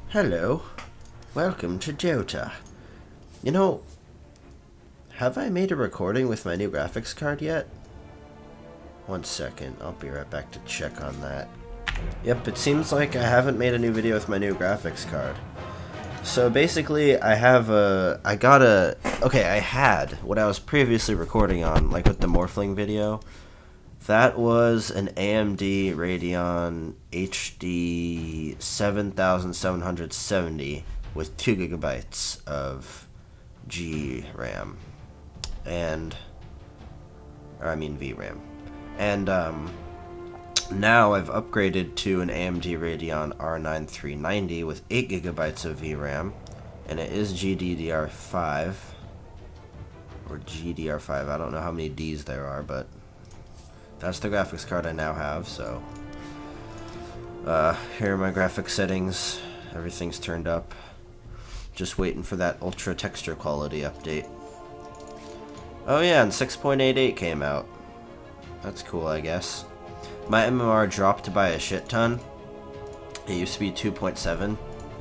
Hello, welcome to Jota. You know, have I made a recording with my new graphics card yet? 1 second, I'll be right back to check on that. Yep, it seems like I haven't made a new video with my new graphics card. So basically, I had what I was previously recording on, like with the Morphling video. That was an AMD Radeon HD 7770 with 2 gigabytes of VRAM. And now I've upgraded to an AMD Radeon R9 390 with 8 gigabytes of VRAM, and it is GDDR5 or GDR5. I don't know how many Ds there are, but that's the graphics card I now have. So here are my graphics settings. Everything's turned up. Just waiting for that ultra texture quality update. Oh yeah, and 6.88 came out. That's cool, I guess. My MMR dropped by a shit ton. It used to be 2.7,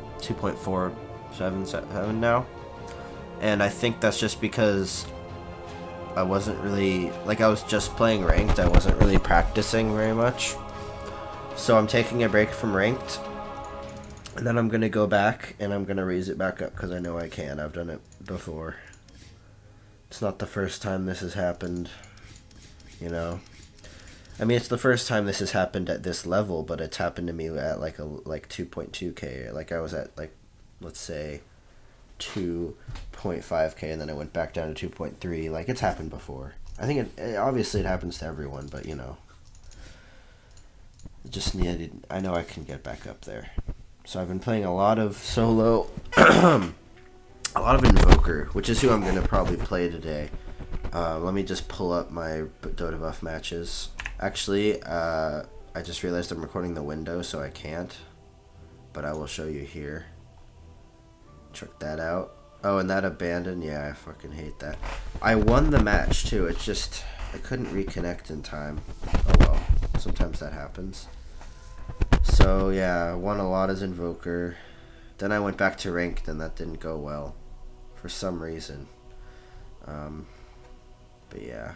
2.477 now. And I think that's just because I wasn't really, I was just playing ranked. I wasn't really practicing very much. So I'm taking a break from ranked. And then I'm going to go back and I'm going to raise it back up because I know I can. I've done it before. It's not the first time this has happened, you know. I mean, it's the first time this has happened at this level, but it's happened to me at like 2.2k. Like I was at let's say 2.5k, and then I went back down to 2.3. Like it's happened before. I think obviously it happens to everyone, but you know, just needed. I know I can get back up there. So I've been playing a lot of solo, a lot of Invoker, which is who I'm gonna probably play today. Let me just pull up my Dota Buff matches. Actually, I just realized I'm recording the window, so I can't. But I will show you here. Check that out. Oh, and that abandoned. Yeah, I fucking hate that. I won the match, too. It's just, I couldn't reconnect in time. Oh, well. Sometimes that happens. So, yeah, I won a lot as Invoker. Then I went back to Ranked, and that didn't go well. For some reason. But, yeah.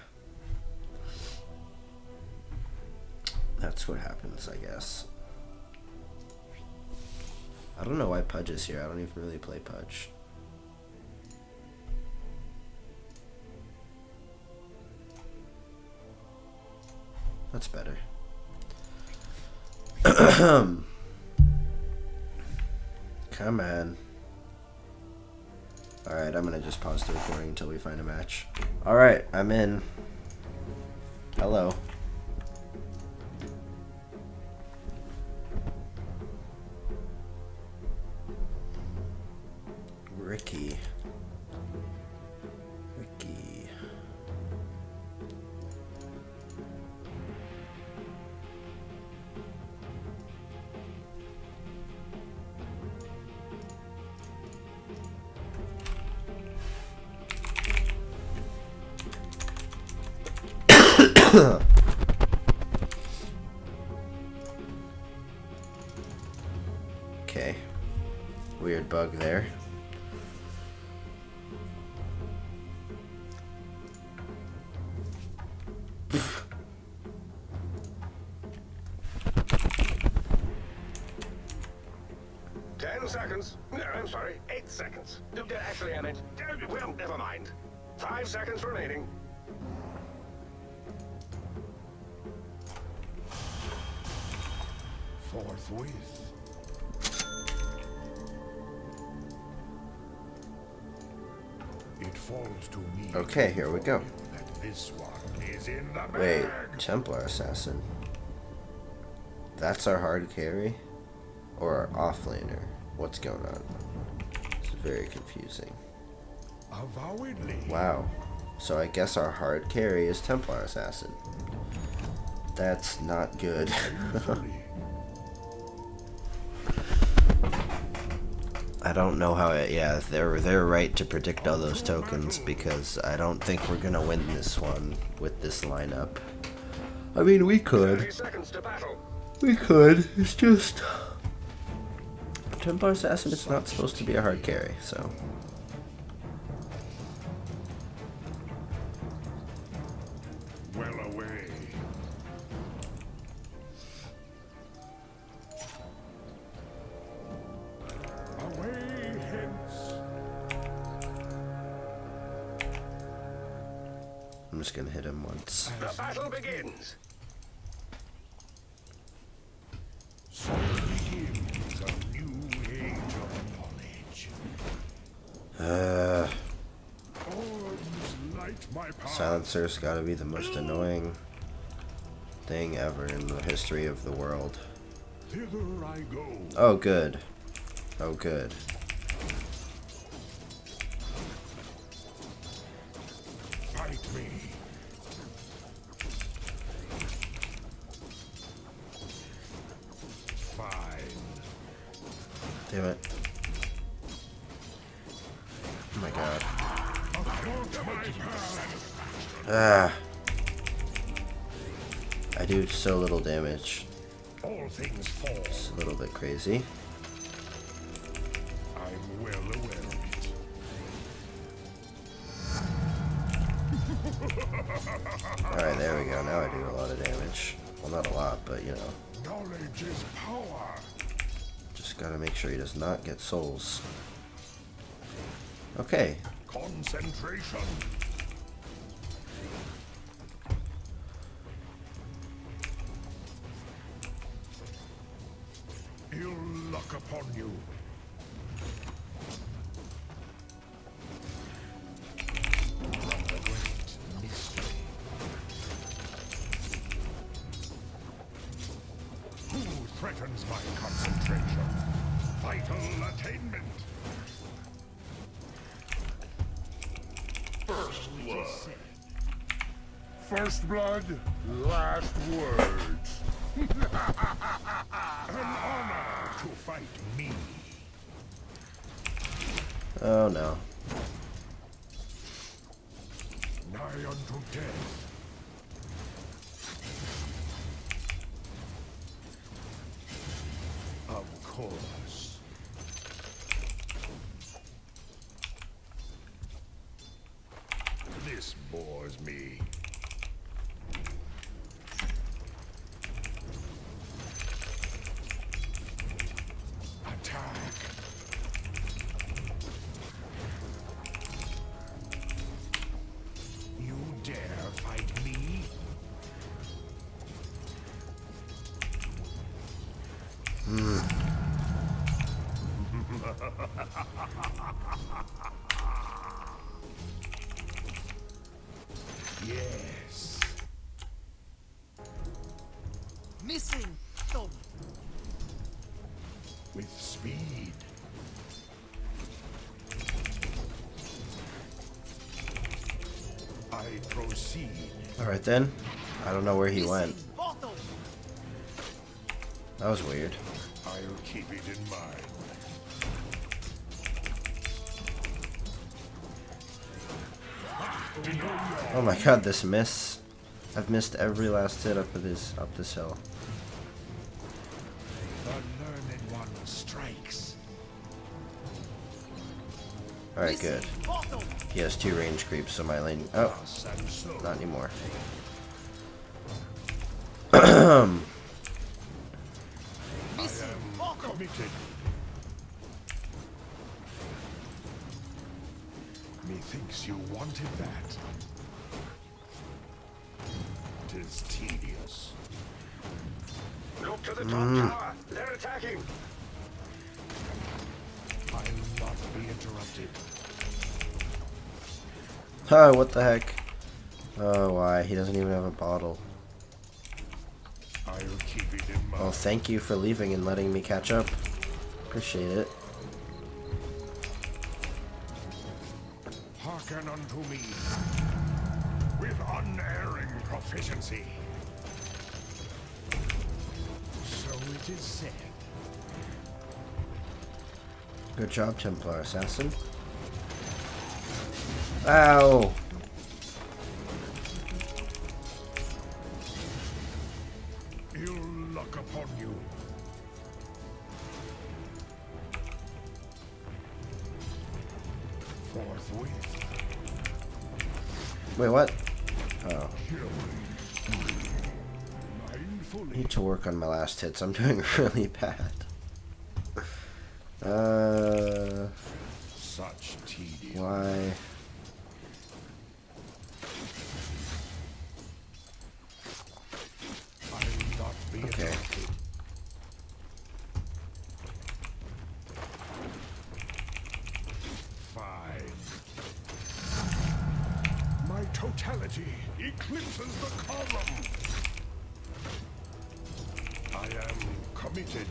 That's what happens, I guess. I don't know why Pudge is here. I don't even really play Pudge. That's better. Come on. Alright, I'm gonna just pause the recording until we find a match. Alright, I'm in. Hello. Ricky. Okay. Weird bug there. Seconds. No, I'm sorry, 8 seconds. Actually, I meant, well, never mind. 5 seconds remaining. Forthwith. It falls to me. Okay, here we go. That this one is in the bag. Wait, Templar Assassin. That's our hard carry? Or our offlaner? What's going on? It's very confusing. Avowedly. Wow. So I guess our hard carry is Templar Assassin. That's not good. I don't know how it, yeah, they're right to predict all those tokens because I don't think we're gonna win this one with this lineup. I mean, we could. 30 seconds to battle. We could. It's just Templar Assassin is not supposed to be a hard carry, so. Well away. Away hence. I'm just gonna hit him once. The battle begins. So begins a new age of knowledge. Arms light my path. Silencer's gotta be the most annoying thing ever in the history of the world. Thither I go. Oh, good. Oh, good. Fight me. Fine. Damn it. Oh my god. Approach my path. Ah. I do so little damage. All things fall. It's a little bit crazy. I'm well aware of it. Alright, there we go. Now I do a lot of damage. Well, not a lot, but you know. Knowledge is power. Just gotta make sure he does not get souls. Okay. Concentration. Ill luck upon you. The great mystery. Who threatens my concentration? Vital attainment. First blood, last words. An honor to fight me. Oh no. Nigh unto death. Of course. This bores me. Attack. You dare fight me? Yes. Missing thumb. With speed. I proceed. Alright then. I don't know where he went. Missing bottom. That was weird. I'll keep it in mind. Oh my god, this miss. I've missed every last hit up this hill. The learned one strikes. Alright, good. Missing bottom. He has 2 range creeps, so my lane. Oh, Us and so. not anymore. Missing bottom. Committed. Methinks you wanted that. 'Tis tedious. Look to the top tower. They're attacking. I'll not be interrupted. Oh, what the heck? Oh, why? He doesn't even have a bottle. I'll keep it in mind. Well, thank you for leaving and letting me catch up. Appreciate it. Hearken unto me with unerring proficiency. So it is said. Good job, Templar Assassin. Ow! Ill luck upon you. Forthwith. Wait, what? Oh. I Mindfully. need to work on my last hits. I'm doing really bad. Such tedium. Why? I'll not be Okay. interrupted. Fine. My totality eclipses the column. I am committed.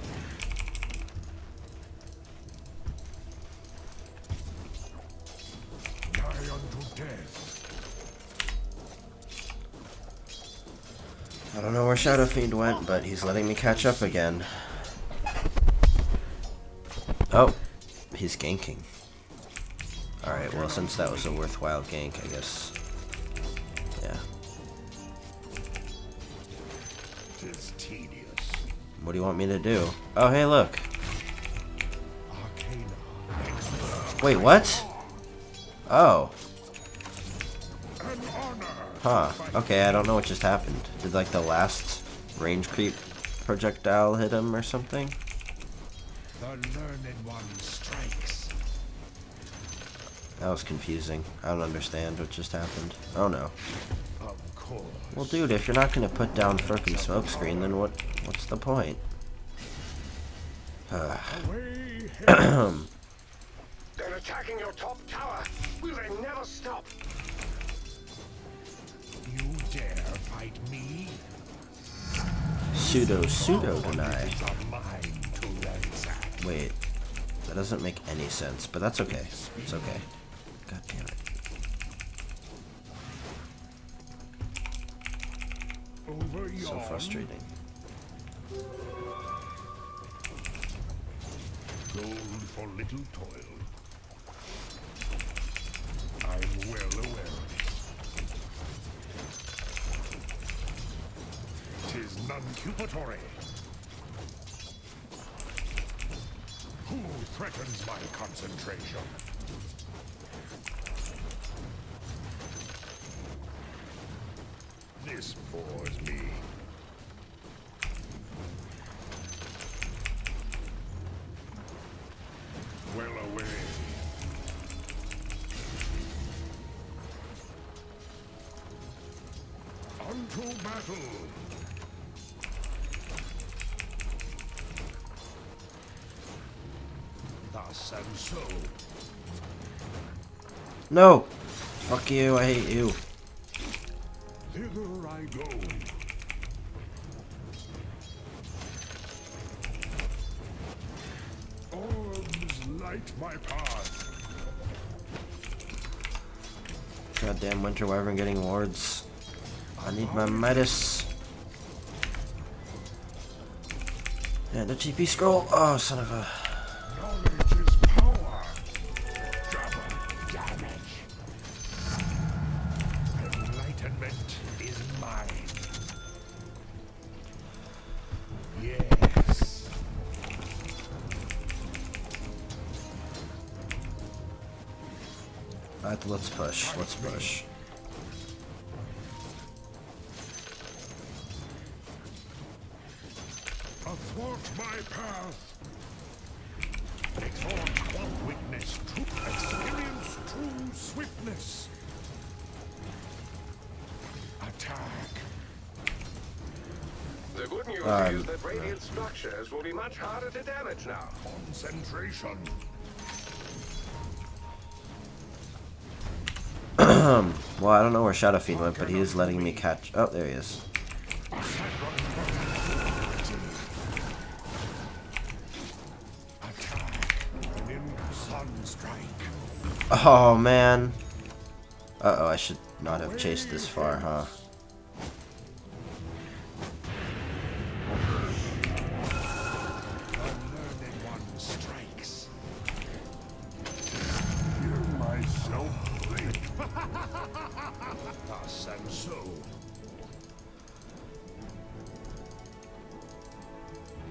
Nigh unto death. I don't know where Shadow Fiend went, but he's letting me catch up again. Oh, he's ganking. Alright, well, since that was a worthwhile gank, I guess. Yeah. Tis tedious. What do you want me to do? Oh, hey, look. Arcana. Wait, what? Oh. An honor. Huh. Okay, I don't know what just happened. Did, like, the last range creep projectile hit him or something? The learned one strikes. That was confusing. I don't understand what just happened. Oh, no. Of course. Well, dude, if you're not gonna put down frickin' smokescreen, then what's the point? Away. They're attacking your top tower. Will they never stop? You dare fight me? Pseudo deny. It's a mine to ransack. Wait, that doesn't make any sense, but that's okay. It's okay. God damn it. Over So yon. frustrating. Gold for little toil. I'm well aware of it. 'Tis non-cupatory. Who threatens my concentration? This bores me. Well away. Unto battle. Thus and so. No! Fuck you, I hate you. Thither I go. Orbs light my path. Goddamn Winter Wyvern getting wards. I need my Midas. And a TP scroll. Oh, son of a... Knowledge is power. Double damage. Enlightenment is mine. Yes. Alright, let's push. Let's push. Athwart my path. Exhort one witness to experience true swiftness. Attack. The good news is that radiant structures will be much harder to damage now. Concentration. Well, I don't know where Shadow Fiend went, but he is letting me catch... Oh, there he is. Attack. An sunstrike. Oh, man. Uh-oh, I should not have chased this far, huh? Unlearned one strikes. Hear myself blink. Thus and so.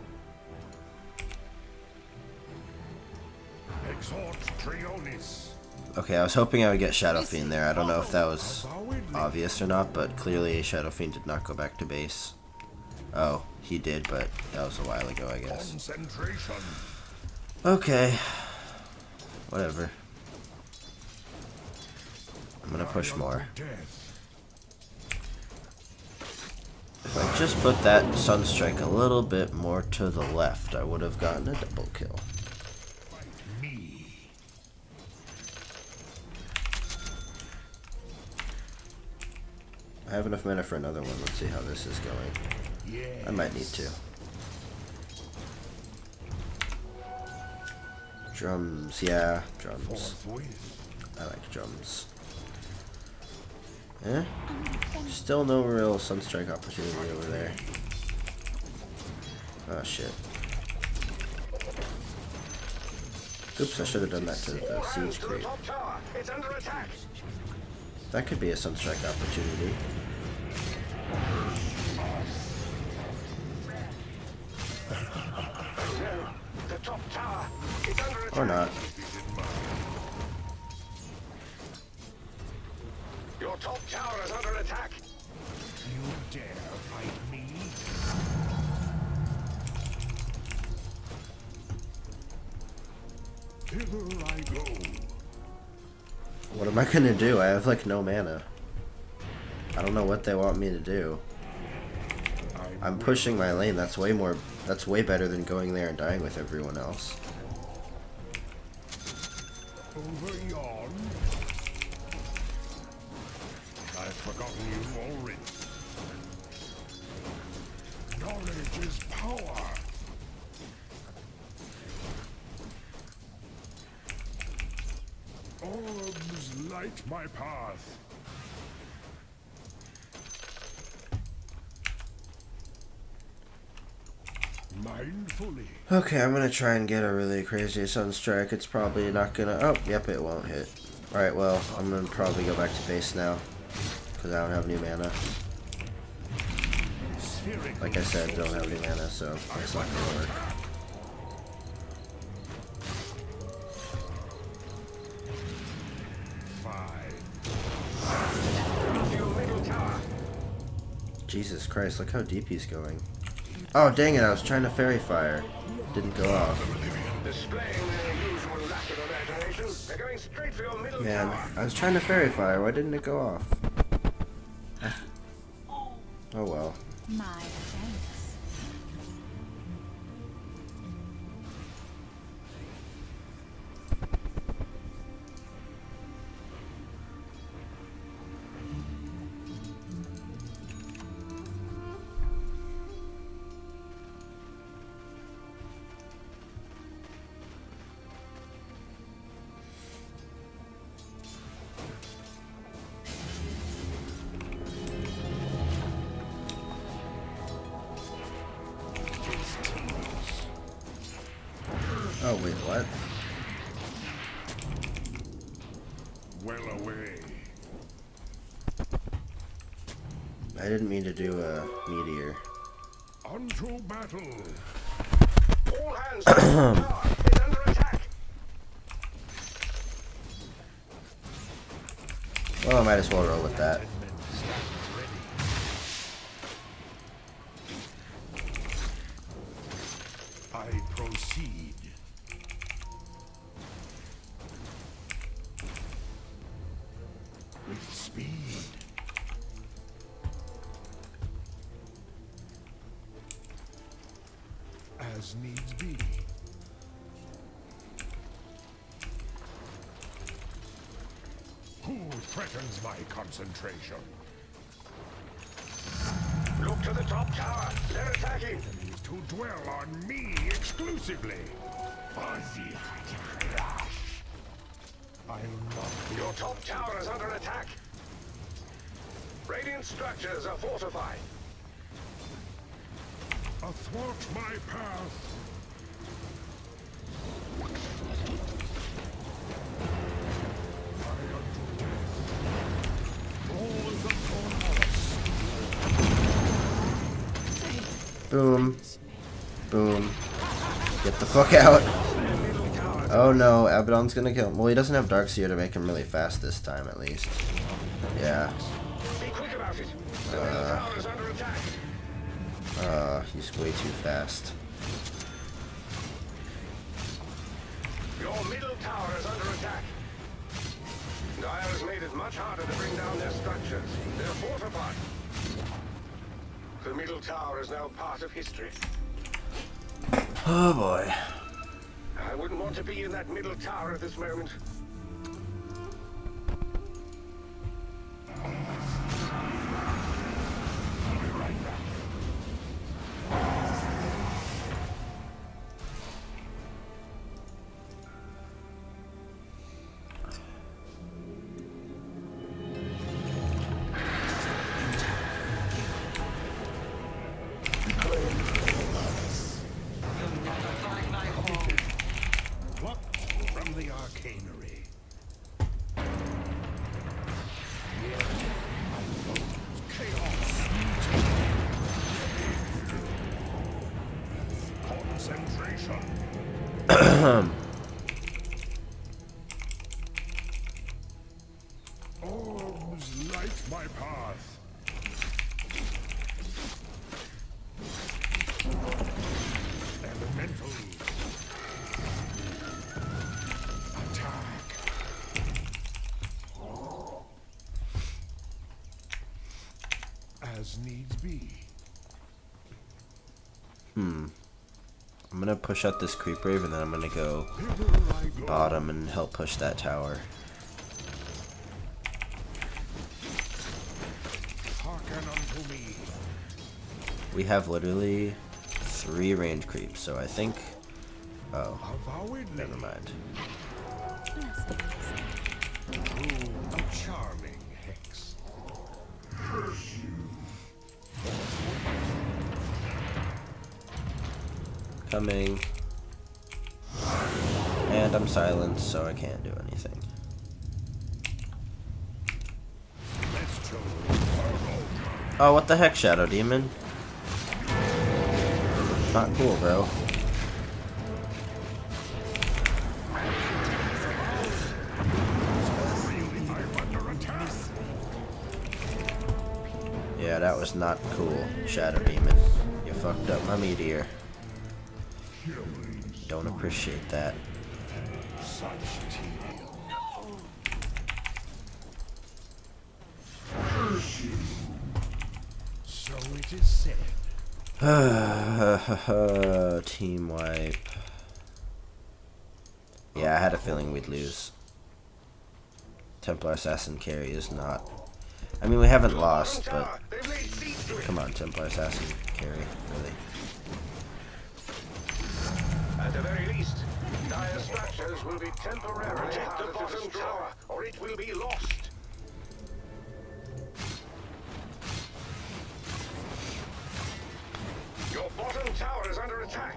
Exhort Trionis. Okay, I was hoping I would get Shadow Fiend there. I don't know if that was obvious or not, but clearly Shadow Fiend did not go back to base. Oh, he did, but that was a while ago, I guess. Concentration. Okay. Whatever. I'm gonna push more. Death. If I just put that Sunstrike a little bit more to the left, I would have gotten a double kill. Me. I have enough mana for another one. Let's see how this is going. Yes. I might need to. Drums, yeah, drums. Forthwith. I like drums. Eh? Still no real Sunstrike opportunity over there. Oh shit. Oops, I should have done that to the siege creep. Top tower. It's under attack. That could be a Sunstrike opportunity. The top tower. It's under attack. Or not. Your top tower is under attack. You dare fight me? Hither I go. What am I gonna do? I have like no mana. I don't know what they want me to do. I'm pushing my lane. That's way better than going there and dying with everyone else. Over yon. I've forgotten you already. Knowledge is power. Orbs light my path. Mindfully. Okay, I'm gonna try and get a really crazy Sunstrike. It's probably not gonna... Oh, yep, it won't hit. Alright, well, I'm gonna probably go back to base now. Because I don't have new mana. Like I said, don't have any mana, so it's not gonna work. Jesus Christ, look how deep he's going. Oh, dang it, I was trying to Fairy Fire. Didn't go off. Displaying their usual lack of imagination, they're going straight for your middle Man, tower. I was trying to Fairy Fire. Why didn't it go off? Oh well. My thanks. Oh wait, what? Well away. I didn't mean to do a meteor. Unto battle. All hands to the top tower. It's under attack. Well, I might as well roll with that. I proceed. With speed. As needs be. Who threatens my concentration? Look to the top tower. They're attacking. Enemies to dwell on me exclusively. Fuzzy crash. I'll not be Your top tower is under attack. Radiant structures are fortified. athwart my path. Boom. Boom. Get the fuck out. Middle tower Oh no, Abaddon's gonna kill him. Well, he doesn't have Darkseer to make him really fast this time, at least. Yeah. Be quick about it. The middle tower is under attack. He's way too fast. Your middle tower is under attack. Dire has made it much harder to bring down their structures. They're fortified. The middle tower is now part of history. Oh boy. I wouldn't want to be in that middle tower at this moment. Plucked from the arcanery. Chaos. Concentration. Orbs light my path. Elemental. Attack. As needs be. I'm gonna push out this creep wave and then I'm gonna go Hither I go. bottom and help push that tower. Hearken unto me. We have literally 3 range creeps, so I think. Oh, Avowedly. never mind. Blessings. A charming hex. Coming. And I'm silenced, so I can't do anything. Let's show. Oh, what the heck, Shadow Demon? Not cool, bro. Yeah, that was not cool, Shadow Demon. You fucked up my meteor. Don't appreciate that. Such tedium. So it is said. Team wipe. Yeah, I had a feeling we'd lose. Templar Assassin carry is not. I mean, we haven't lost, but They've laid siege to it. come on, Templar Assassin carry, really. At the very least, dire structures will be temporarily protect the bottom tower, or it will be lost. Your bottom tower is under attack.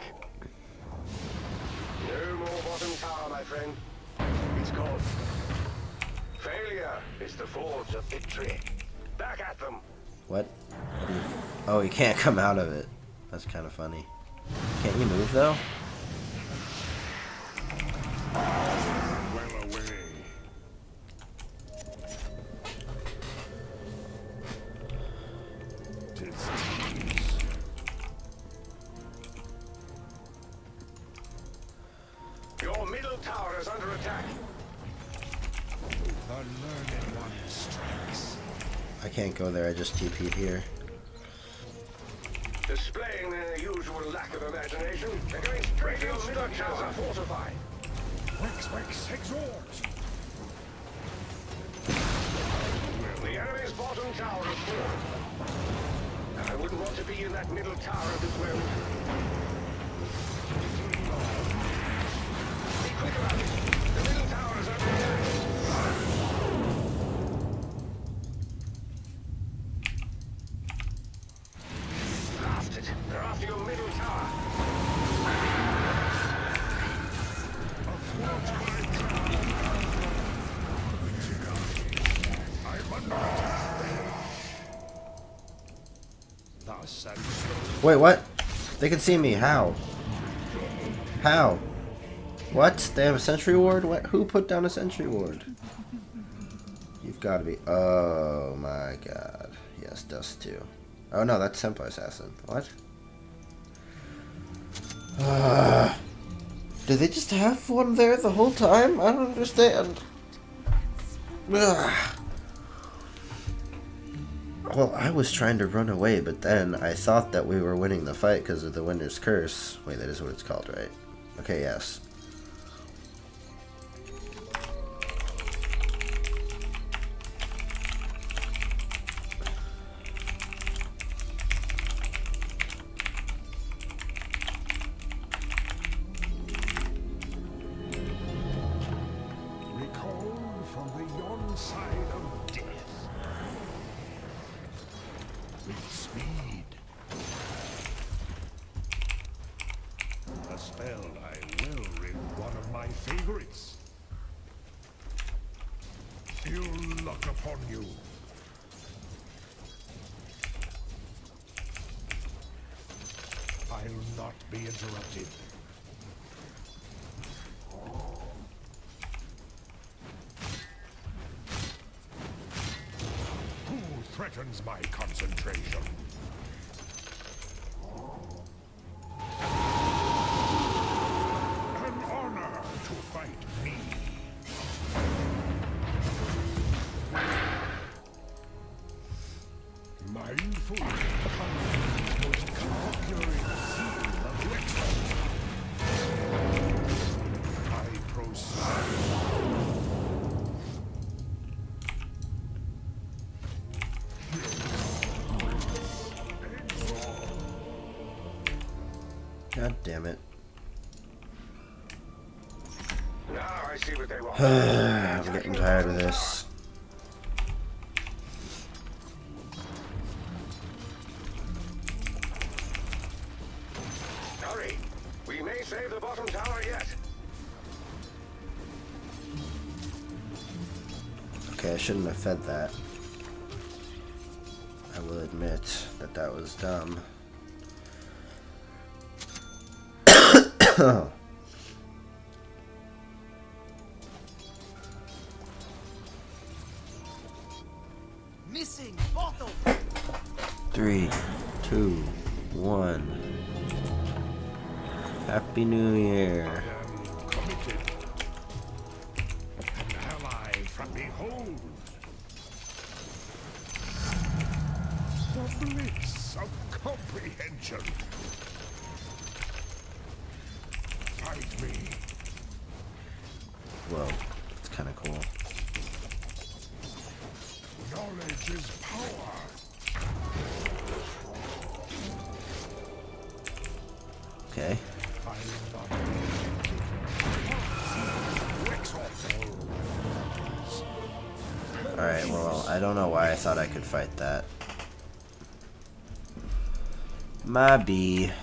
No more bottom tower, my friend. It's gone. Failure is the forge of victory. Back at them. What? Oh, you can't come out of it. That's kind of funny. Can't you move, though? Well away. Tis tease. Your middle tower is under attack. The learned one strikes. I can't go there, I just TP'd here. Displaying their usual lack of imagination, they're going straight to your structures are fortified. Wex, exhort. The enemy's bottom tower is full. I wouldn't want to be in that middle tower at this moment. Be quick about it. The middle tower is under attack. Blasted. They're after your middle tower. I'm under attack. Thus and so. Wait, what? They can see me. How? How? What? They have a sentry ward? What? Who put down a sentry ward? You've got to be... Oh my god. Yes, Dust 2. Oh no, that's Senpai Assassin. What? Did they just have one there the whole time? I don't understand. Ugh. Well, I was trying to run away, but then I thought that we were winning the fight because of the Winter's Curse. Wait, that is what it's called, right? Okay, yes. Recalled from the yon side of death. With speed. A spell I will rid one of my favorites. Ill luck upon you. I'll not be interrupted. Who threatens my concentration? An honor to fight me. Mindful of the most conquering seal of Rexxar. I proceed. God damn it. Now I see what they want. I'm getting tired of this. Hurry! We may save the bottom tower yet. Okay, I shouldn't have fed that. I will admit that that was dumb. Missing bottle. 3, 2, 1. Happy New Year. I am committed. An ally from behold. The bliss of comprehension. Fight me. Whoa, that's kind of cool. Knowledge is power. Okay. I'll not be Rexxar. Alright, well, I don't know why I thought I could fight that. Maybe.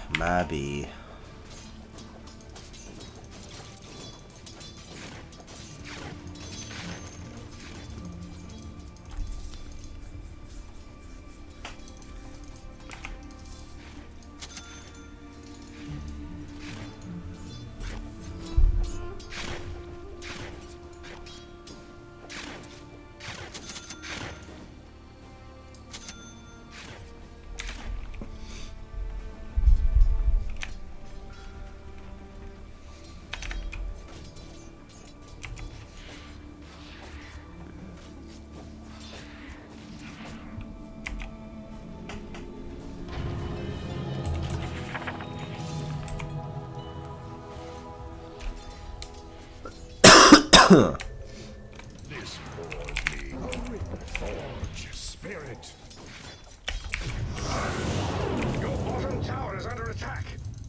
This bores me. A forge spirit. Your bottom tower is under attack.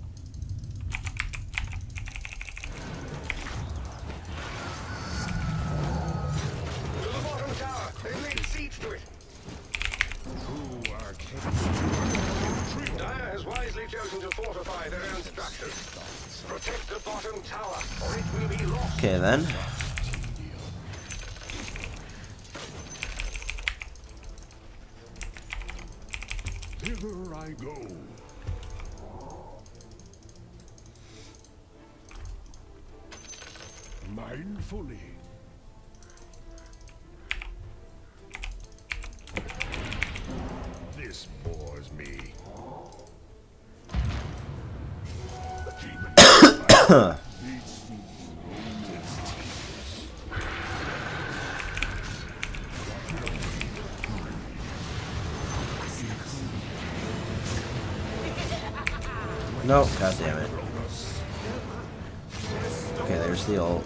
To the bottom tower. They laid siege to it. True arcane. Dire has wisely chosen to fortify their own structures. Protect the bottom tower, or it will be lost. Okay, then. Hither I go. mindfully. This bores me. The demon leads to its tears. No, god damn it. Okay, there's the ult.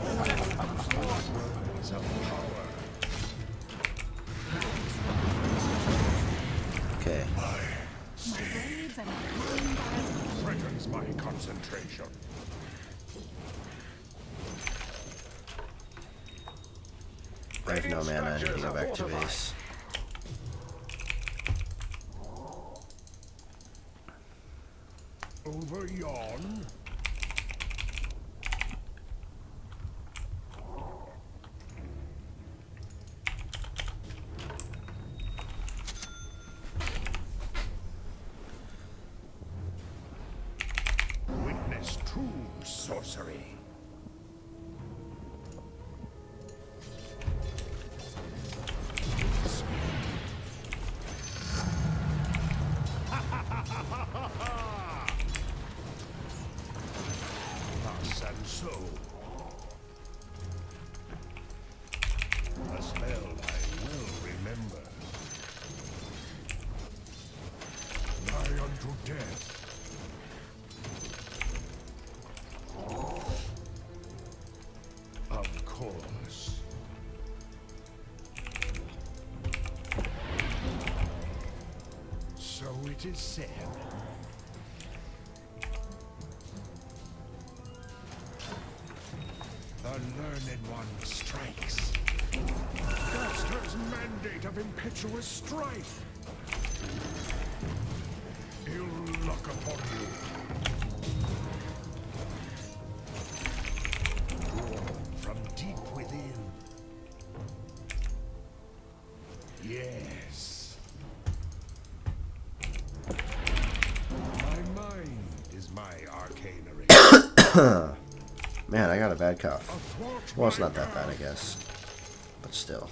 Okay. Blades and cooling bars. Threatens my concentration. I have no mana, I need to go back to base. Over yon. Witness true sorcery. Thus and so. A spell I will remember. Nigh unto death. Of course. So it is said. The learned one strikes. Gaster's mandate of impetuous strife. Ill luck upon you. Drawn from deep within. Yes. My mind is my arcanery. Man, I got a bad cough. Athwart Well, it's my not that bad, I path. guess. But still.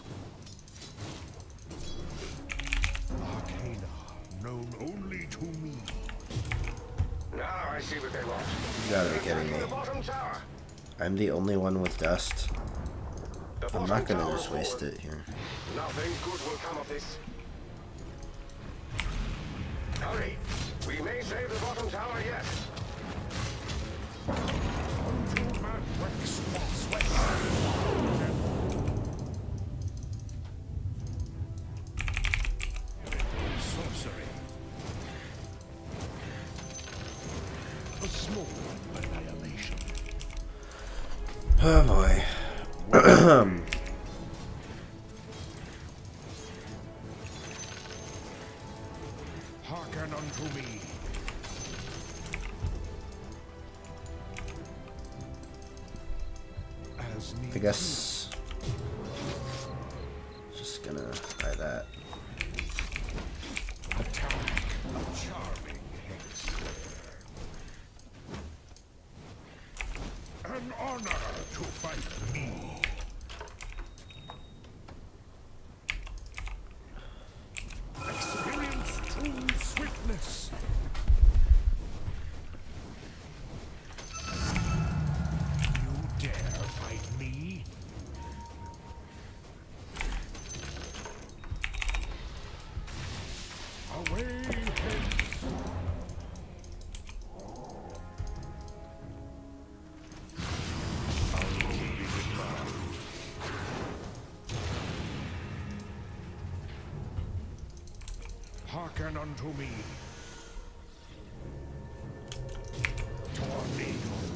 Arcana, known only to me. Now I see what they want. You gotta be kidding The me. bottom tower. I'm the only one with dust. The I'm bottom not gonna tower just waste forward. it here. Nothing good will come of this. Hurry! We may save the bottom tower yet. Unto Mad Rex was sorcery. A small annihilation. Oh boy. Hearken unto me. As I need guess. Just gonna try that. attack a charming hex. An honor to fight me. Experience true swiftness. You dare fight me? Away hence. I'll keep it in mind. Hearken unto me. Tornado.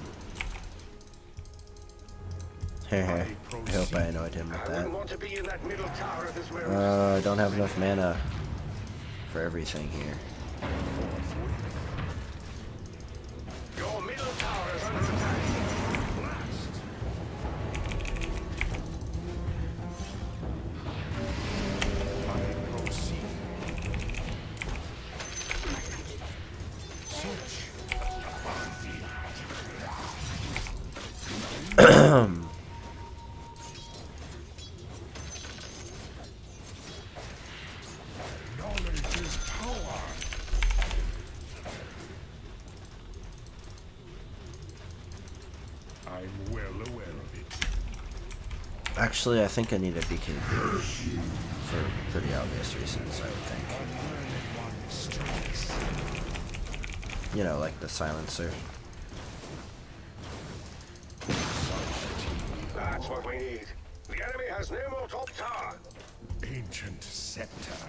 I hope I annoyed him with I that. wouldn't want to be in that middle tower if this were I don't have enough mana for everything here. Your middle tower is under attack. Blast. I proceed. Search. Actually, I think I need a BKB for pretty obvious reasons, I would think. You know, like the silencer. That's what we need. The enemy has no more top tower. Ancient scepter.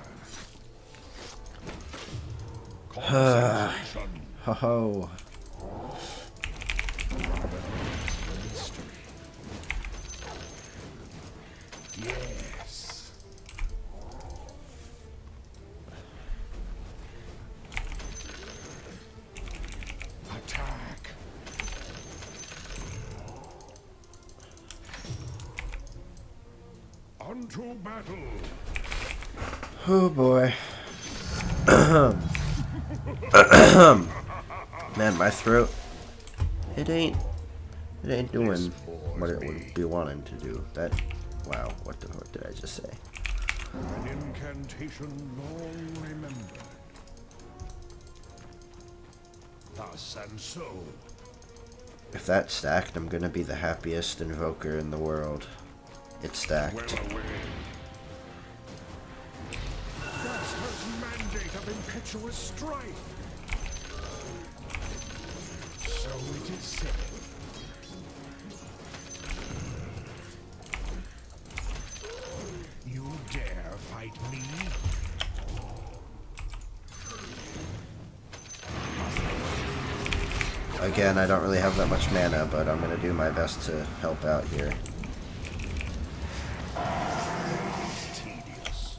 Ho Concentration. ho. Mystery. Yes. Attack. Unto battle. Oh boy. Man, my throat. It ain't doing what it would be wanting to do. That. Wow. What the fuck did I just say? An incantation long remembered. Thus and so. If that's stacked, I'm gonna be the happiest invoker in the world. It's stacked. Well away. Gaster's mandate of impetuous strife. So it is said. You dare fight me? Again, I don't really have that much mana, but I'm gonna do my best to help out here. Tedious.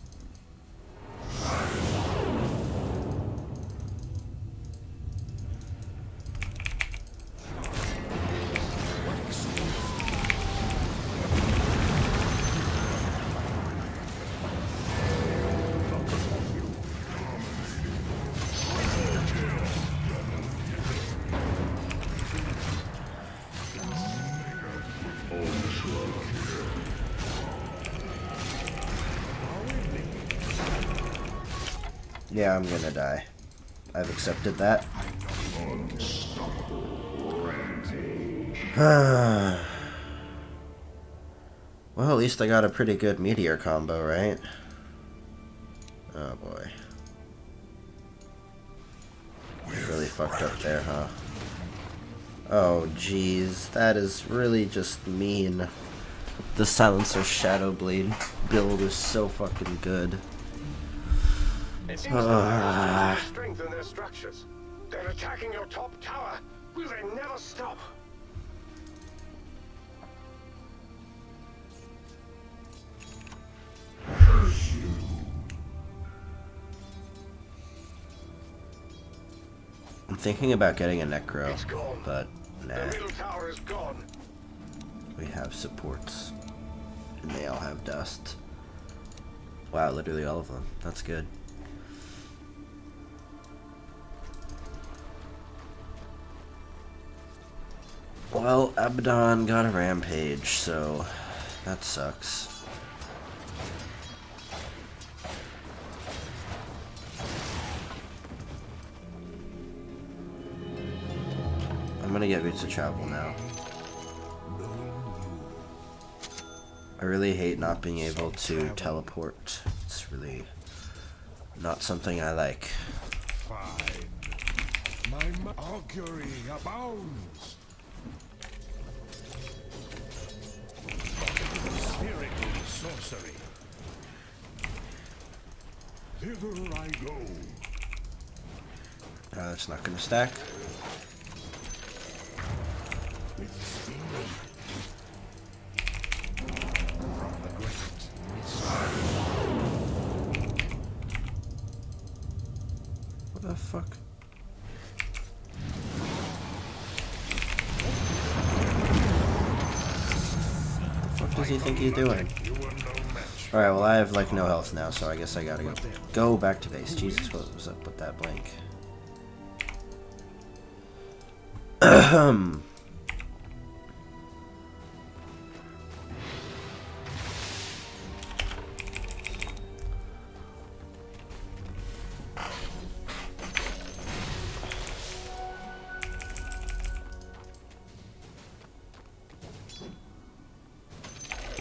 Yeah, I'm gonna die. I've accepted that. Well, at least I got a pretty good meteor combo, right? Oh boy. Really fucked up there, huh? Oh jeez, that is really just mean. The Silencer Shadow Blade build is so fucking good. It seems to strengthen their structures. They're attacking your top tower. Will they never stop? I'm thinking about getting a Necro, It's gone. but The nah. middle tower is gone. We have supports. And they all have dust. Wow, literally all of them. That's good. Well, Abaddon got a rampage, so that sucks. I'm gonna get Boots of Travel now. I really hate not being able to teleport. It's really not something I like. Fine. My augury abounds. Spherical sorcery. Thither I go. That's not gonna stack. With speed. From the great What the fuck? What the fuck does he think he's doing? you were no match. Alright, well I have like no health now, so I guess I gotta go back to base. Jesus, what was up with that blink?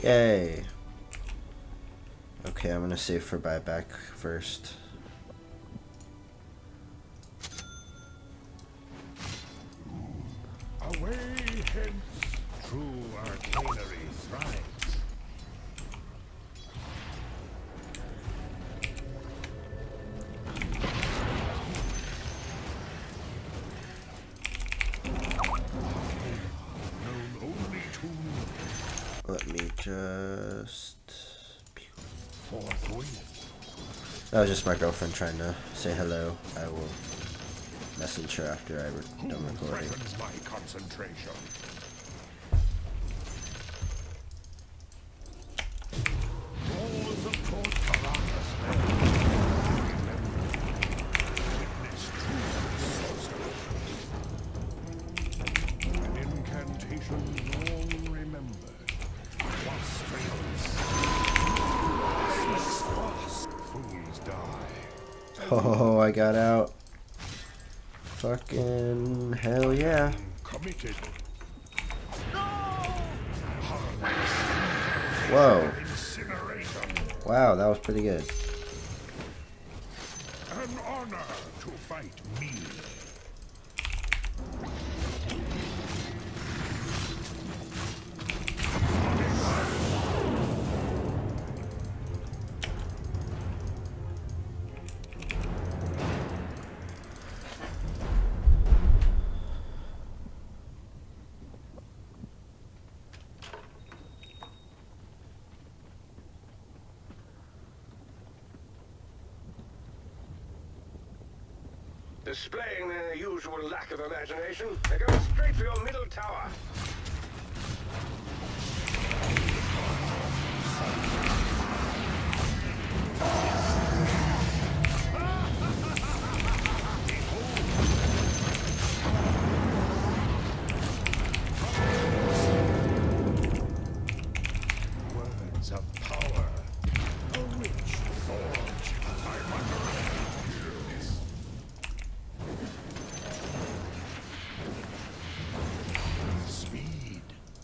Yay. Okay, I'm gonna save for buyback first. Away hence, true arcanery thrives. Known only to Let me just... forthwith. That was just my girlfriend trying to say hello. I will message her after I'm done recording. Threatens my concentration. Laws of Court Caracas. Witness true sorcery. An incantation long remembered. Fools die. Oh, I got out. Fucking hell yeah. Committed. Whoa. Incineration. Wow, that was pretty good. An honor to fight me. Displaying their usual lack of imagination, they're going straight for your middle tower. Words of power. A rich forge. I'm under speed.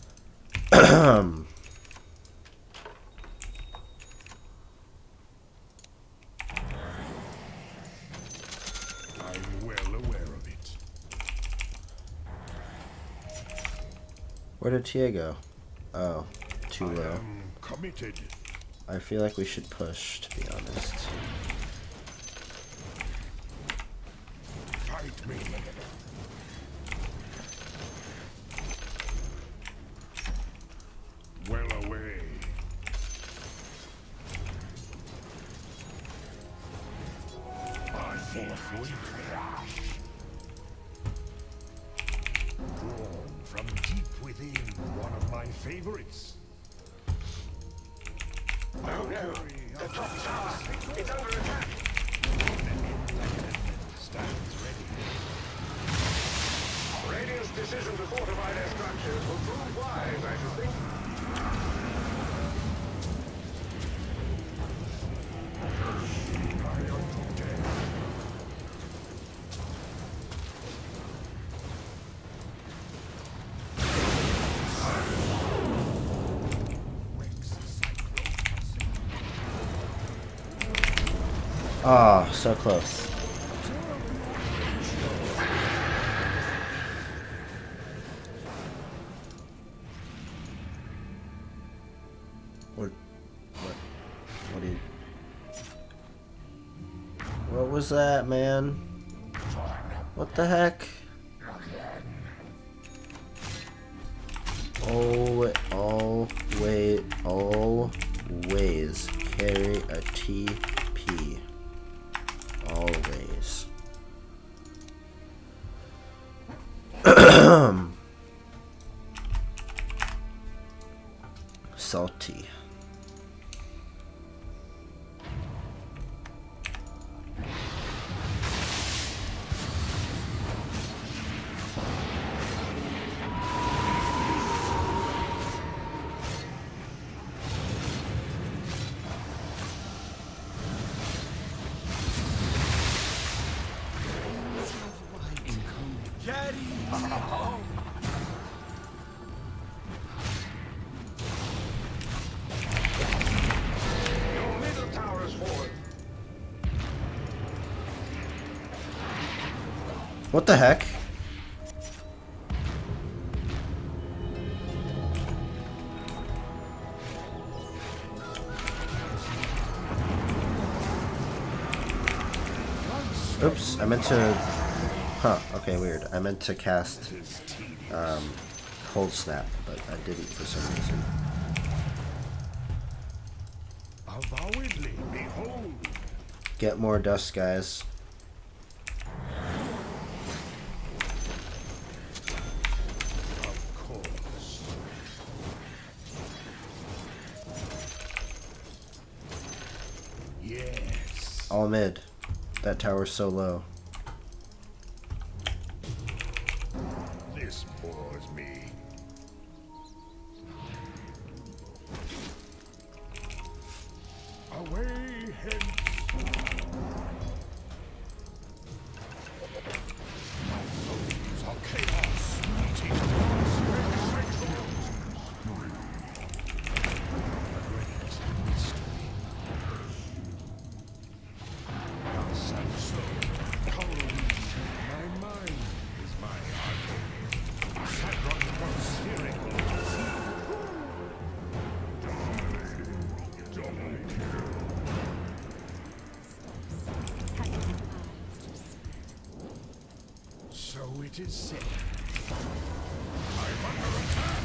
I'm well aware of it. Where did Tia go? Oh, too I low. am committed. I feel like we should push, to be honest. Fight me. Well away. I forthwith. Drawn from deep within, one of my favorites. Oh no, the top tower, it's under attack. Stands ready. Radiant's decision to fortify their structures will prove wise, I should think. Ah, so close. What do you... What was that, man? What the heck? Always carry a TP. Always. Salty. What the heck? Oops, I meant to... Huh, okay, weird. I meant to cast Cold Snap, but I didn't for some reason. Avowedly, behold. Get more dust, guys. Of course. Yes. All mid. That tower's so low. This bores me. Away hence. My foes are chaos, eating grass red cyclones. A great mystery. And so, cold. My mind is my arcade. Cyclone was spherical. So it is said. I'm under attack.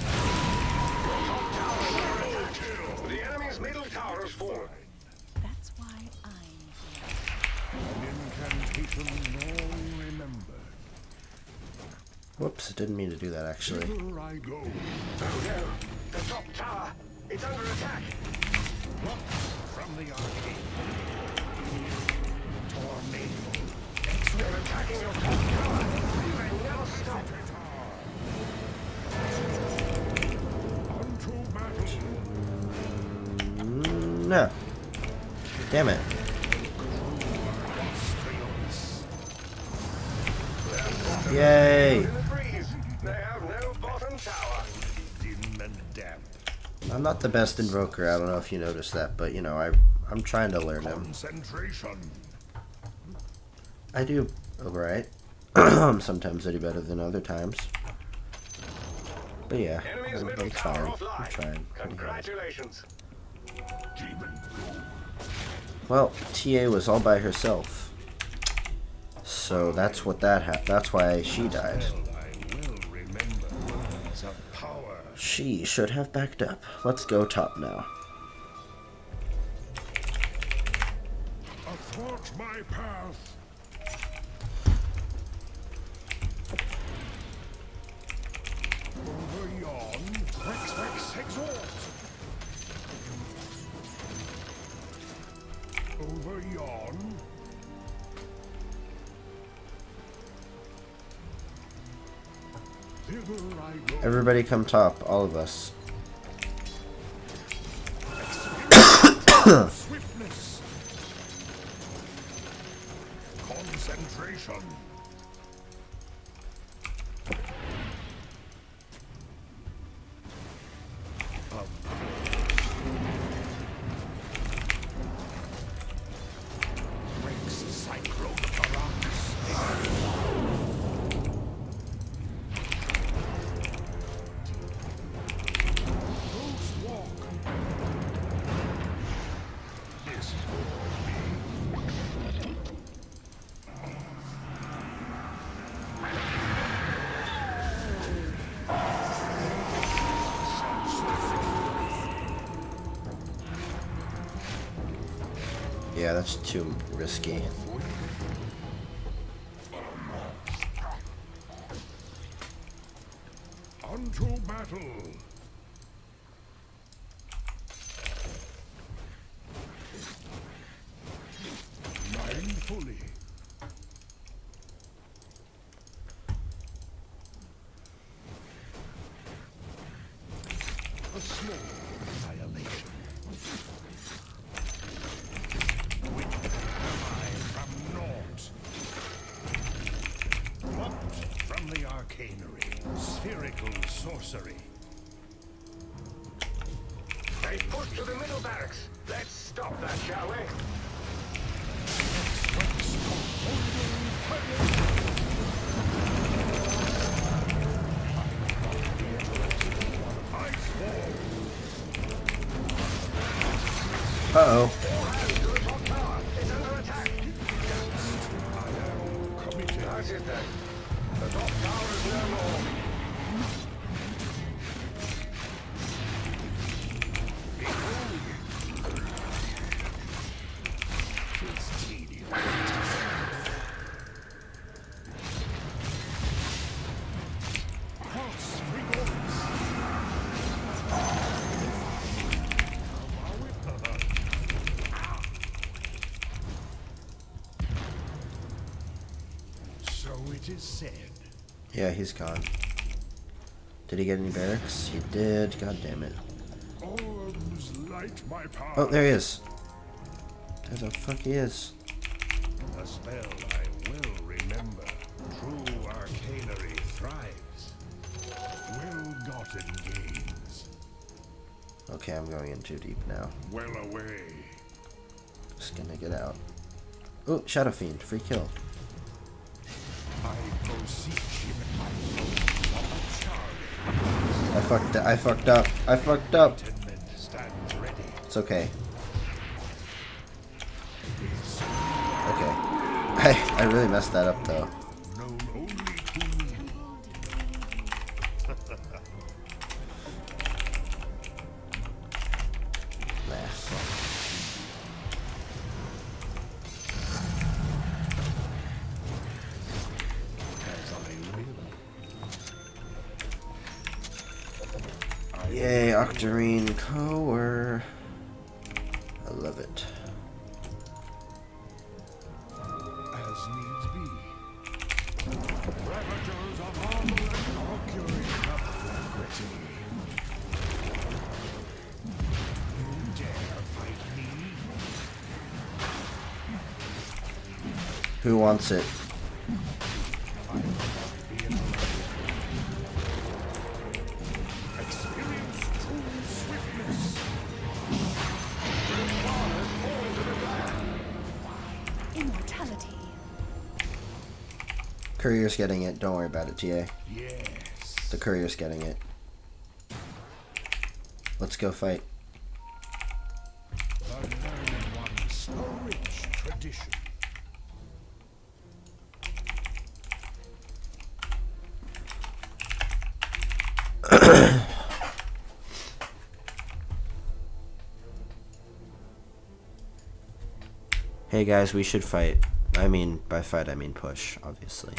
The enemy's middle tower is fallen. That's why I'm here. An incantation long remembered. Whoops, didn't mean to do that actually. Here I go. Oh no! The top tower! It's under attack! Up from the arcade. Tornado. They're attacking your top tower! They never stop! Onto battle. No. Damn it. Yay! In the breeze! They have no bottom tower! Dim and damp. I'm not the best invoker, I don't know if you noticed that, but you know, I'm trying to learn him. Concentration. I do alright. Sometimes I do better than other times. But yeah, Enemy's I'm middle trying. tower I'm offline. trying. Pretty hard. Congratulations! Demon go. Well, TA was all by herself. So that's what that's why she died. Well, I will remember words of power. She should have backed up. Let's go top now. Athwart my path. Over yon, Vex exalt. Over yon. Thither I go. Everybody come top, all of us. Swiftness. Concentration. Rex Cyclone Ghost walk. This bores me. Yeah, that's too risky. Unto battle. Mindfully. A small annihilation. From naught. Plucked from the arcanery. Spherical sorcery. They push to the middle barracks! Let's stop that, shall we? Uh-oh. It's under attack. That's it then. The top tower is no more. So it is said. Yeah, he's gone. Did he get any barracks? He did. God damn it. Arms light my path. Oh, there he is. There the fuck he is. A spell I will remember. True arcanery thrives. Well-gotten gains. Okay, I'm going in too deep now. Well away. Just gonna get out. Oh, Shadow Fiend. Free kill. I beseech you, my soul of a charge. I fucked up. I fucked up. Enlightenment stands ready. It's okay. Okay. I really messed that up though. Known only to me. Nah. As I will. Yay, Octarine Core. I love it. As needs be. Ravagers of armor and procuring gritty. You dare fight me? Who wants it? I will not be interrupted. Experience true swiftness. Immortality. Courier's getting it. Don't worry about it, TA. Yes. The courier's getting it. Let's go fight. The learned ones, a rich tradition. Hey guys, we should fight. I mean, by fight I mean push, obviously.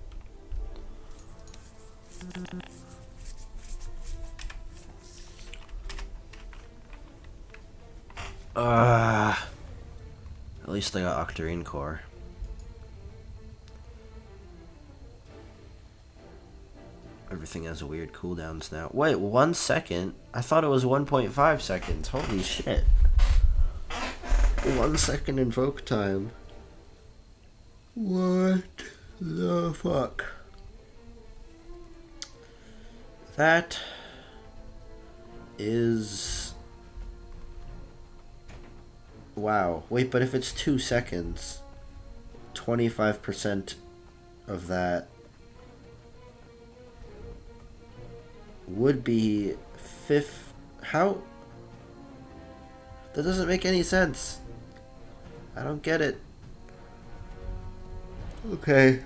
At least I got Octarine Core. Everything has a weird cooldowns now. Wait, 1 second? I thought it was 1.5 seconds. Holy shit. 1 second invoke time. What the fuck? That is... Wow. Wait, but if it's 2 seconds, 25% of that would be how? That doesn't make any sense. I don't get it. Okay.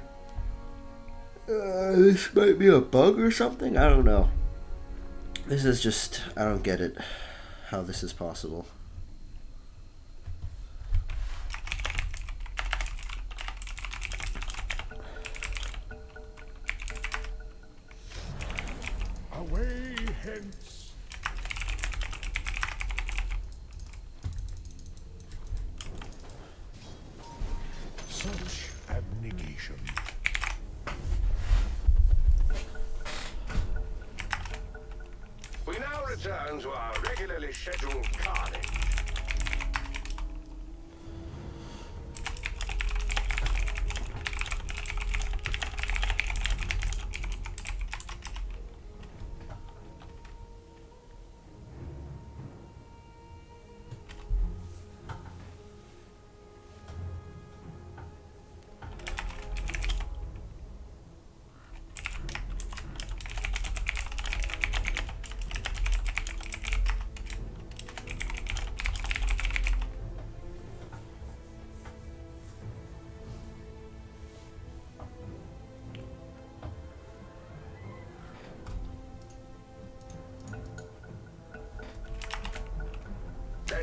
This might be a bug or something? I don't know. This is just... I don't get it. How this is possible. Away hence. Such abnegation. We now return to our regularly scheduled carnage.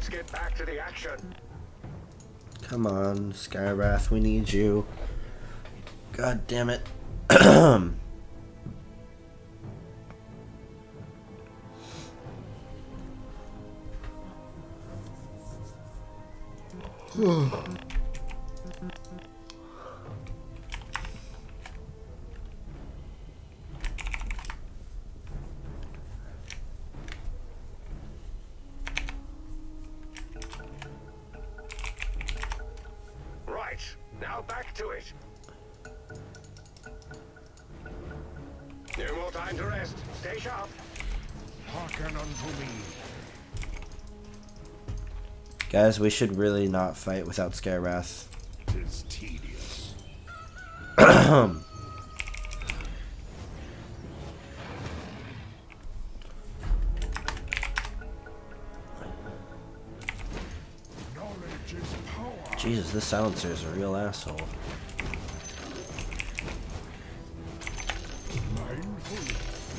Let's get back to the action. Come on, Skywrath, we need you. God damn it. Right, now back to it. No more time to rest. Stay sharp. Hearken unto me. Guys, we should really not fight without Skywrath. 'Tis tedious. Knowledge is power. Jesus, this silencer is a real asshole. Mindful.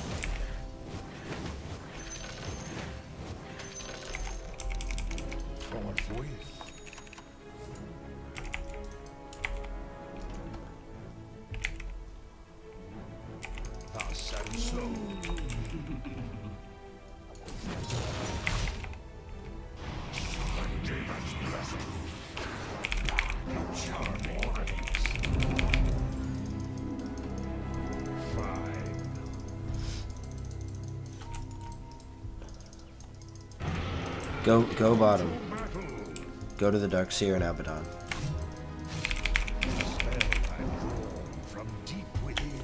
Forthwith. Thus and so. Demon's blessing. Charming grace. Fine. Go bottom. Battle. Go to the Darkseer and Abaddon. Spell I draw from deep within.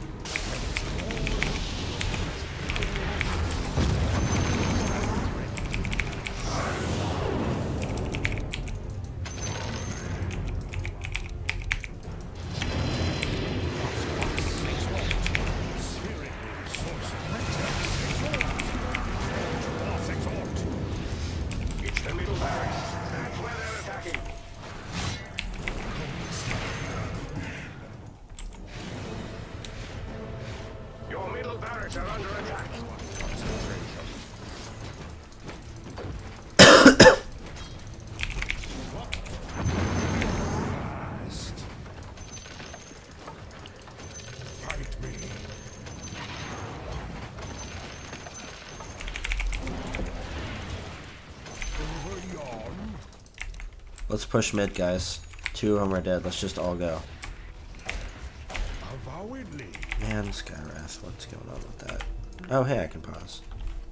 It's the middle barracks. That's where they're attacking. Your middle barracks are under attack. Fight me. Over yon. Let's push mid, guys. 2 of them are dead. Let's just all go. Avowedly. Man, Skywrath, what's going on with that? Oh, hey, I can pause.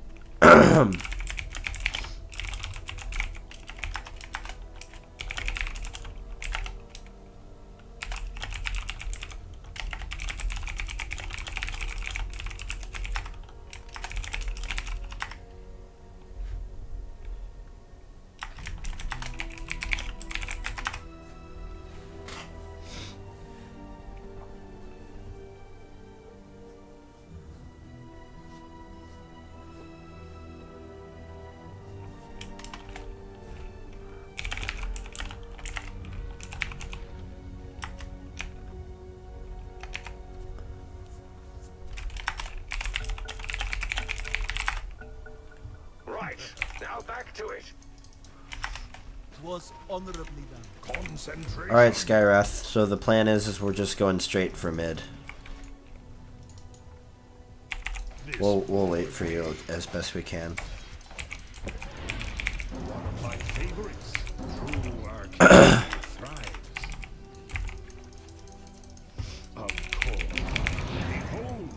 Right, now back to it. Was honorably done. Concentration. Alright, Skywrath. So the plan is we're just going straight for mid. This We'll wait for you as best we can. one of my favorites. True arcane thrives. Of course. Behold.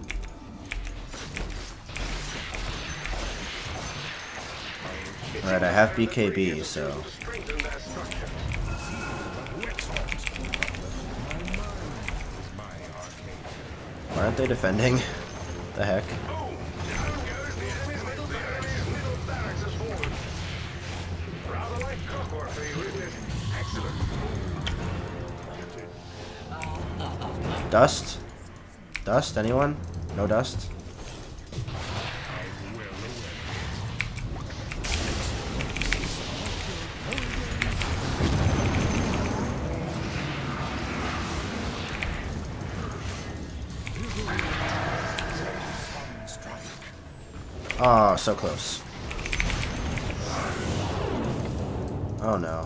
Alright, I have BKB, so... Strengthen their structure. Wexalt. My mind is my arcane. Aren't they defending? The heck? Boom! Down goes the enemy's middle barracks. The enemy's middle barracks has fallen. Rather like clockwork for you, isn't it? Excellent. Dust? Dust? Anyone? No dust? I'm well aware. Oh, so close. Oh no.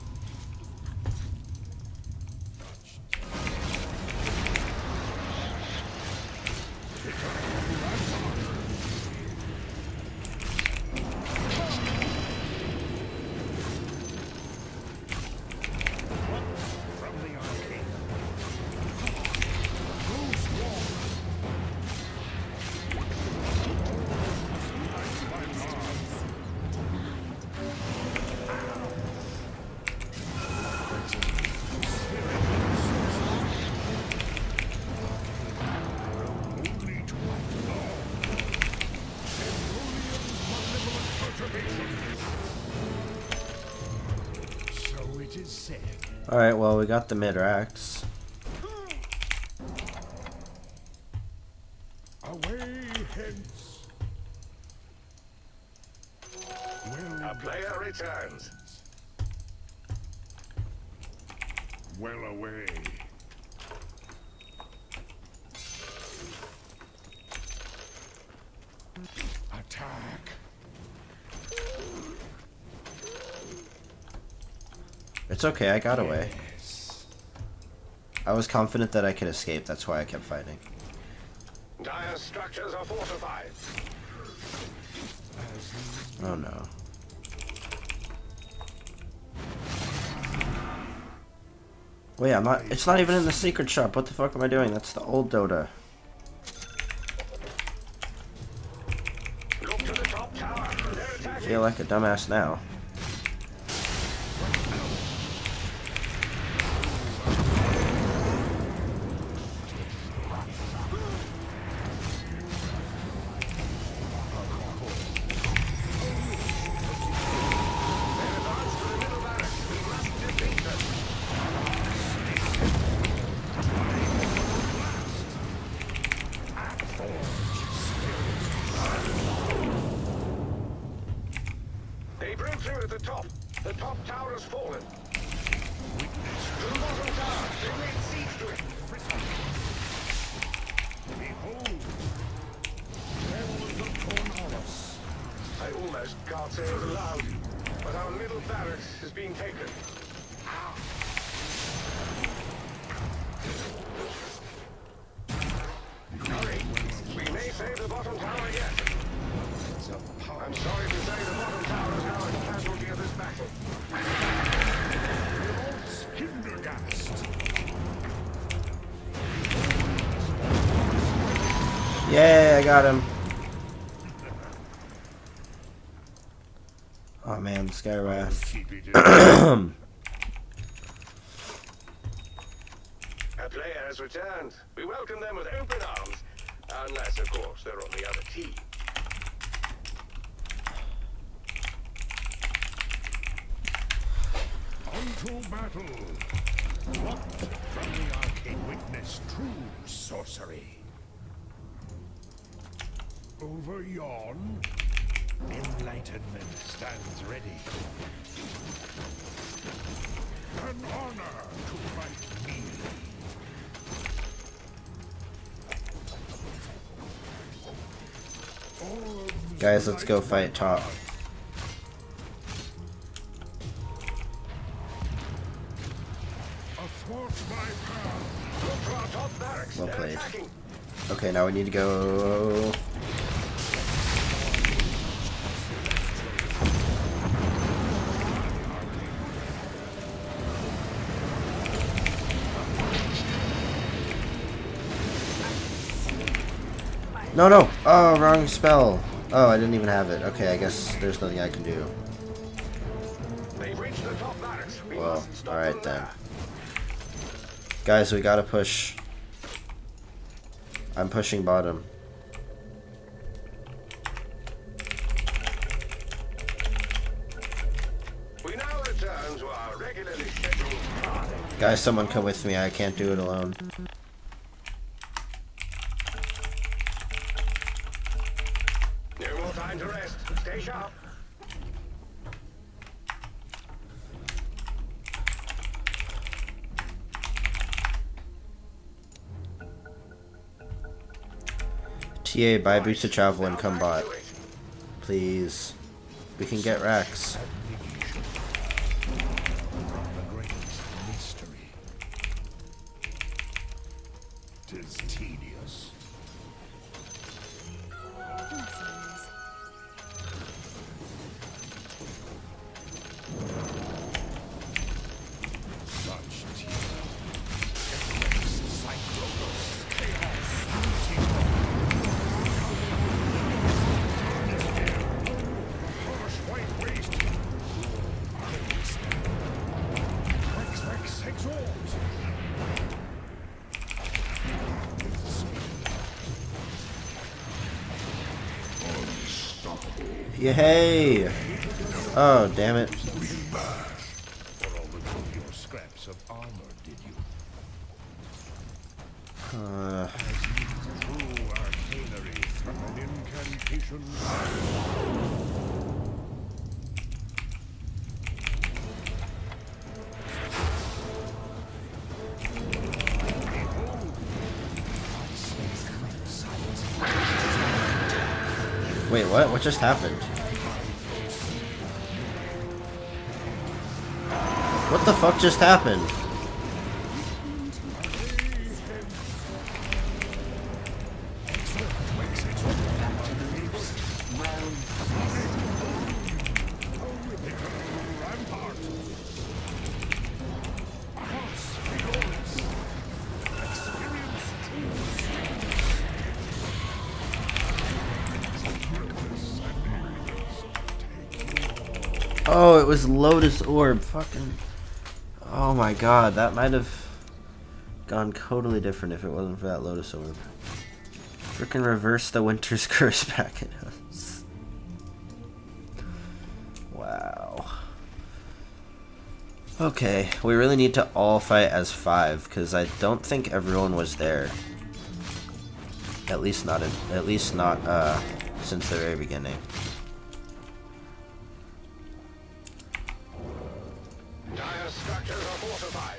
So it is said. Alright, well, we got the Midrax. Away hence. A player returns. Well away. Attack. It's okay, I got away. Yes. I was confident that I could escape, that's why I kept fighting. Dire structures are fortified. Oh no. Wait, I'm not. It's not even in the secret shop. What the fuck am I doing? That's the old Dota. Look to the top tower. They're I attacking. feel like a dumbass now. They broke through at the top. The top tower has fallen. To the bottom tower. They laid siege to it. Behold. Walls of Cornwallis. I almost can't say it aloud, but our middle barracks is being taken. Hurry! We may save the bottom tower yet. I'm sorry to say the bottom tower is now a casualty of this battle. Hindergast. Yay, I got him. Oh man, Skywrath. Keep it in. A player has returned. We welcome them with open arms. Unless, of course, they're on the other team. Unto battle. What from the arcane witness true sorcery? Over yon, enlightenment stands ready. An honor to fight me. Guys, let's go fight top. Athwart my path. Look to our top barracks. Well They're played. attacking. Okay, now we need to go. No, no! Oh, wrong spell. Oh, I didn't even have it. Okay, I guess there's nothing I can do. They've reached the top barracks. We Well, must stop alright them then. there. Guys, we gotta push. I'm pushing bottom. We now return to our regularly scheduled party. Guys, someone come with me. I can't do it alone. No more time to rest. Stay sharp. TA, buy boots of travel and come bot. Please. We can get racks. from the great mystery. 'Tis tedious. Blessings. Such terror. Eclipse, Cyclops, chaos, multi-form. Harsh white waste. Vex, vex, exalt. Yay! Oh, damn it. For all the good your scraps of armor, did you? True arcanery from an incantation. Wait, what? What just happened? What the fuck just happened? Oh, it was Lotus Orb. Fucking. Oh my god, that might have gone totally different if it wasn't for that Lotus Orb. Freaking reverse the Winter's Curse back at us. Wow. Okay, we really need to all fight as 5 because I don't think everyone was there. At least not since the very beginning. Dire structures are fortified.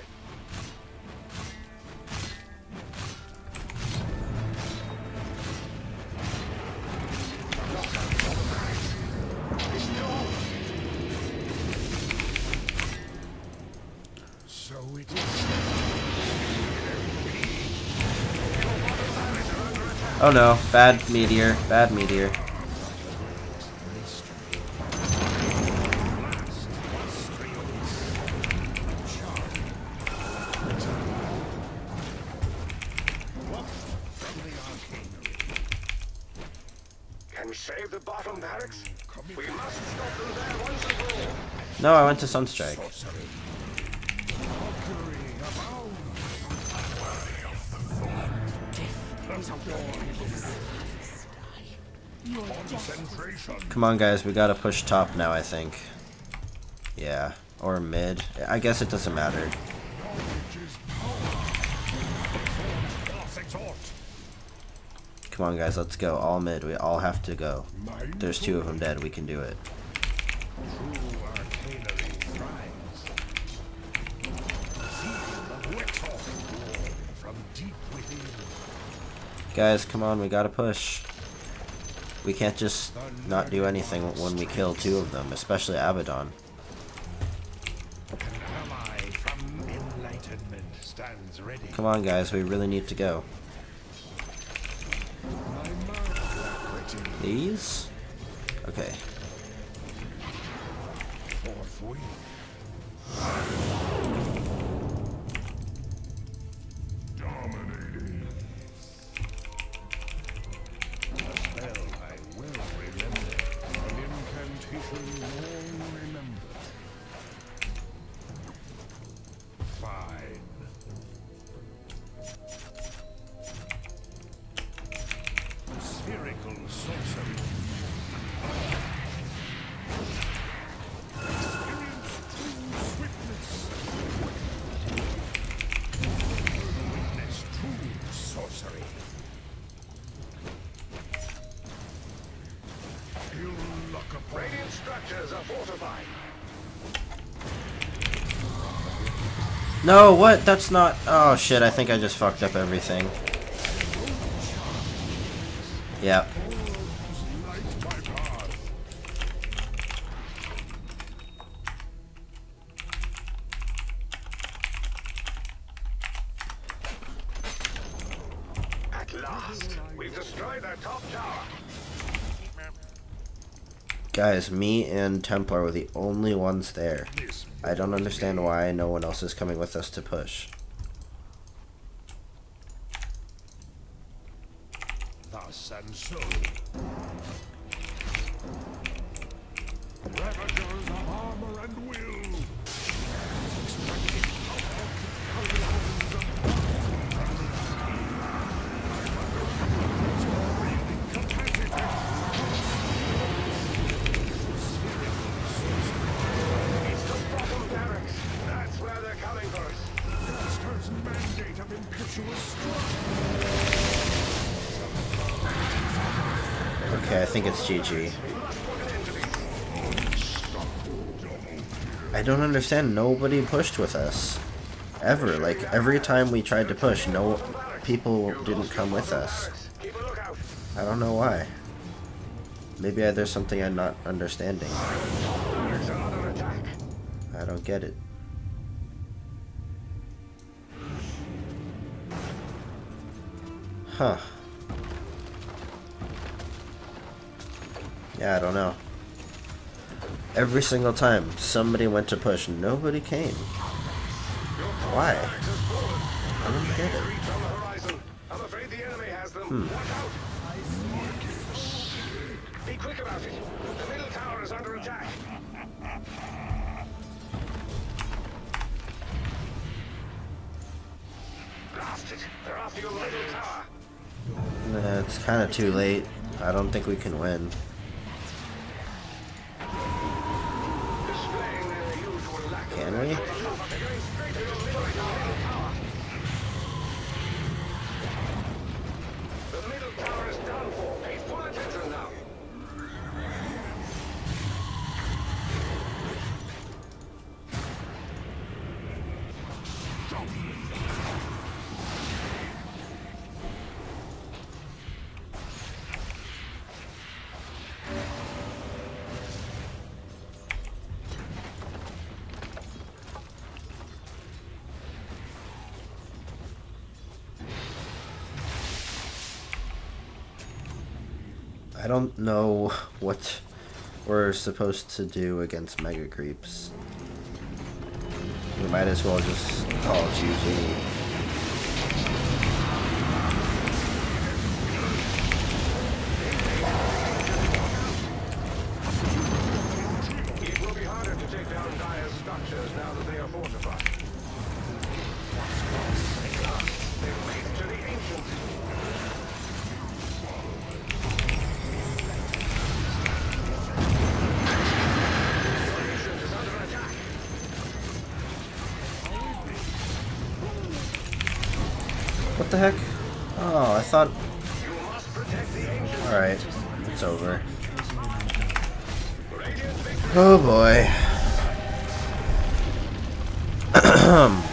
So it is. Oh no, bad meteor, bad meteor. Can we save the bottom barracks? We must stop them there once and for all. No, I went to Sunstrike. Come on guys, we gotta push top now, I think. Yeah, or mid. I guess it doesn't matter. Come on guys, let's go. All mid, we all have to go. There's 2 of them dead, we can do it. Guys, come on, we gotta push. We can't just not do anything when we kill 2 of them, especially Abaddon. Come on guys, we really need to go. These? Okay. Dominating. A spell I will remember. An incantation long remembered. Fine. Spherical sorcery. Experience true swiftness. Witness true sorcery. Ill luck upon Radiant structures are fortified. No, what? That's not... Oh shit, I think I just fucked up everything. Yep. light my path. destroyed their top tower. Guys, me and Templar were the only ones there. This I don't understand why no one else is coming with us to push. thus and so. Ravagers of armor and will. Extracting power from clouds of It's the bottom barracks. That's where they're coming for us. Master's mandate of impetuous strike. Okay, I think it's GG. I don't understand. Nobody pushed with us. Ever. Like, every time we tried to push, no people didn't come with us. Keep a lookout. I don't know why. Maybe there's something I'm not understanding. It's under attack. I don't get it. Huh. Yeah, I don't know. Every single time somebody went to push, nobody came. Why? I don't get it. Reach on the horizon. I'm afraid the enemy has them. Watch out. Be quick about it. The middle tower is under attack. Blast it. They're after your middle tower. It's kind of too late. I don't think we can win. Displaying their usual lack of Can we? They're going straight to your middle tower. The middle tower is done for. Pay full attention now. I don't know what we're supposed to do against mega creeps. We might as well just call GG. It will be harder to take down Dire's structures now that they are fortified. They've made it to the ancients. The ancient is under attack. What the heck? Oh, I thought... You must protect the ancient. Alright, it's over. Radiant victory. Oh boy.